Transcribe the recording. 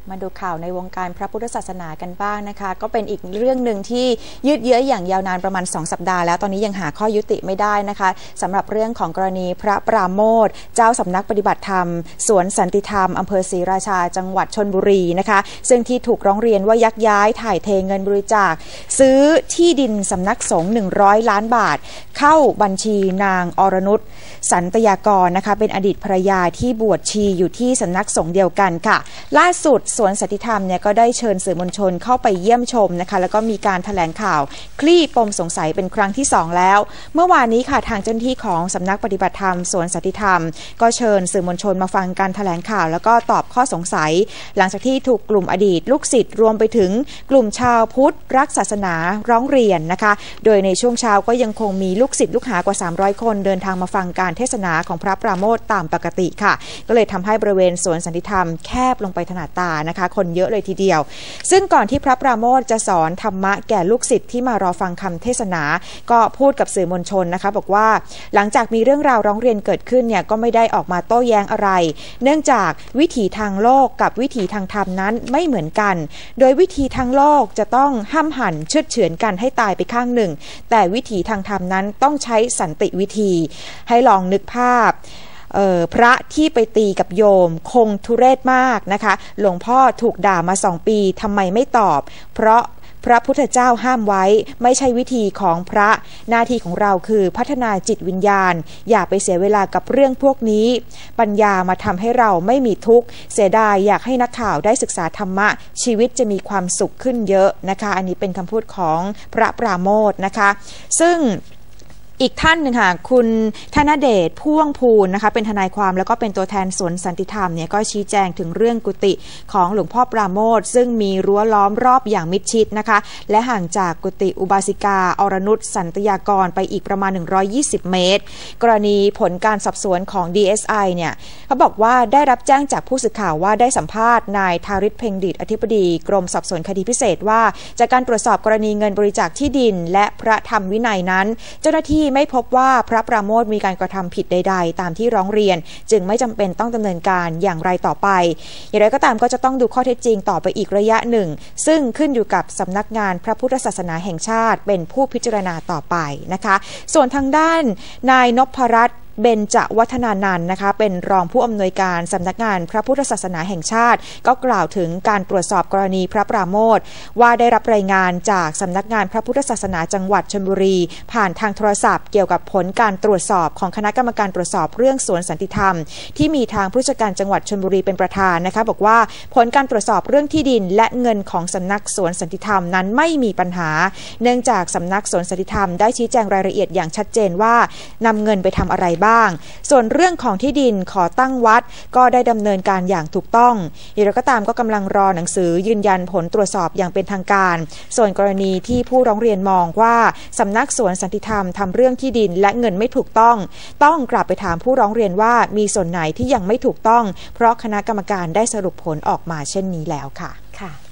มาดูข่าวในวงการพระพุทธศาสนากันบ้างนะคะก็เป็นอีกเรื่องหนึ่งที่ยืดเยื้ออย่างยาวนานประมาณ2 สัปดาห์แล้วตอนนี้ยังหาข้อยุติไม่ได้นะคะสำหรับเรื่องของกรณีพระปราโมทย์เจ้าสำนักปฏิบัติธรรมสวนสันติธรรมอำเภอศรีราชาจังหวัดชลบุรีนะคะซึ่งที่ถูกร้องเรียนว่ายักย้ายถ่ายเทเงินบริจาคซื้อที่ดินสำนักสงฆ์100 ล้านบาทเข้าบัญชีนางอรนุชสันตยากรนะคะเป็นอดีตภรรยาที่บวชชีอยู่ที่สำนักสงฆ์เดียวกันค่ะล่าสุดสวนสันติธรรมเนี่ยก็ได้เชิญสื่อมวลชนเข้าไปเยี่ยมชมนะคะแล้วก็มีการแถลงข่าวคลี่ปมสงสัยเป็นครั้งที่2แล้วเมื่อวานนี้ค่ะทางเจ้าหน้าที่ของสำนักปฏิบัติธรรมสวนสันติธรรมก็เชิญสื่อมวลชนมาฟังการแถลงข่าวแล้วก็ตอบข้อสงสัยหลังจากที่ถูกกลุ่มอดีตลูกศิษย์รวมไปถึงกลุ่มชาวพุทธรักศาสนาร้องเรียนนะคะโดยในช่วงเช้าก็ยังคงมีลูกศิษย์ลูกหากว่า300 คนเดินทางมาฟังการเทศนาของพระปราโมทย์ตามปกติค่ะก็เลยทำให้บริเวณสวนสันติธรรมแคบลงไปถนัดตานะคะคนเยอะเลยทีเดียวซึ่งก่อนที่พระปราโมทย์จะสอนธรรมะแก่ลูกศิษย์ที่มารอฟังคำเทศนาก็พูดกับสื่อมวลชนนะคะบอกว่าหลังจากมีเรื่องราวร้องเรียนเกิดขึ้นเนี่ยก็ไม่ได้ออกมาโต้แย้งอะไรเนื่องจากวิถีทางโลกกับวิถีทางธรรมนั้นไม่เหมือนกันโดยวิถีทางโลกจะต้องห้ามหันเชือดเฉือนกันให้ตายไปข้างหนึ่งแต่วิถีทางธรรมนั้นต้องใช้สันติวิธีให้ลองนึกภาพพระที่ไปตีกับโยมคงทุเรศมากนะคะหลวงพ่อถูกด่ามา2 ปีทำไมไม่ตอบเพราะพระพุทธเจ้าห้ามไว้ไม่ใช่วิธีของพระหน้าที่ของเราคือพัฒนาจิตวิญญาณอย่าไปเสียเวลากับเรื่องพวกนี้ปัญญามาทำให้เราไม่มีทุกข์เสียดายอยากให้นักข่าวได้ศึกษาธรรมะชีวิตจะมีความสุขขึ้นเยอะนะคะอันนี้เป็นคำพูดของพระปราโมทย์นะคะซึ่งอีกท่านหนึ่งค่ะคุณธนเดชพ่วงพูนนะคะเป็นทนายความแล้วก็เป็นตัวแทนสวนสันติธรรมเนี่ยก็ชี้แจงถึงเรื่องกุฏิของหลวงพ่อปราโมทย์ซึ่งมีรั้วล้อมรอบอย่างมิดชิดนะคะและห่างจากกุฏิอุบาสิกาอรนุชสันตยากรไปอีกประมาณ120 เมตรกรณีผลการสอบสวนของ DSI เนี่ยเขาบอกว่าได้รับแจ้งจากผู้สื่อข่าวว่าได้สัมภาษณ์นายธาริศเพ็งดิษฐ์อธิบดีกรมสอบสวนคดีพิเศษว่าจากการตรวจสอบกรณีเงินบริจาคที่ดินและพระธรรมวินัยนั้นเจ้าหน้าที่ไม่พบว่าพระปราโมทย์มีการกระทำผิดใดๆตามที่ร้องเรียนจึงไม่จำเป็นต้องดำเนินการอย่างไรต่อไปอย่างไรก็ตามก็จะต้องดูข้อเท็จจริงต่อไปอีกระยะหนึ่งซึ่งขึ้นอยู่กับสำนักงานพระพุทธศาสนาแห่งชาติเป็นผู้พิจารณาต่อไปนะคะส่วนทางด้านนายนพรัตน์เบญจวัฒนานันท์นะคะเป็นรองผู้อำนวยการสำนักงานพระพุทธศาสนาแห่งชาติก็กล่าวถึงการตรวจสอบกรณีพระปราโมทย์ว่าได้รับรายงานจากสำนักงานพระพุทธศาสนาจังหวัดชลบุรีผ่านทางโทรศัพท์เกี่ยวกับผลการตรวจสอบของคณะกรรมการตรวจสอบเรื่องสวนสันติธรรมที่มีทางผู้จัดการจังหวัดชลบุรีเป็นประธานนะคะบอกว่าผลการตรวจสอบเรื่องที่ดินและเงินของสำนักสวนสันติธรรมนั้นไม่มีปัญหาเนื่องจากสำนักสวนสันติธรรมได้ชี้แจงรายละเอียดอย่างชัดเจนว่านำเงินไปทำอะไรบ้างส่วนเรื่องของที่ดินขอตั้งวัดก็ได้ดำเนินการอย่างถูกต้องอย่างไรก็ตามก็กำลังรอหนังสือยืนยันผลตรวจสอบอย่างเป็นทางการส่วนกรณีที่ผู้ร้องเรียนมองว่าสำนักสวนสันติธรรมทำเรื่องที่ดินและเงินไม่ถูกต้องกลับไปถามผู้ร้องเรียนว่ามีส่วนไหนที่ยังไม่ถูกต้องเพราะคณะกรรมการได้สรุปผลออกมาเช่นนี้แล้วค่ะ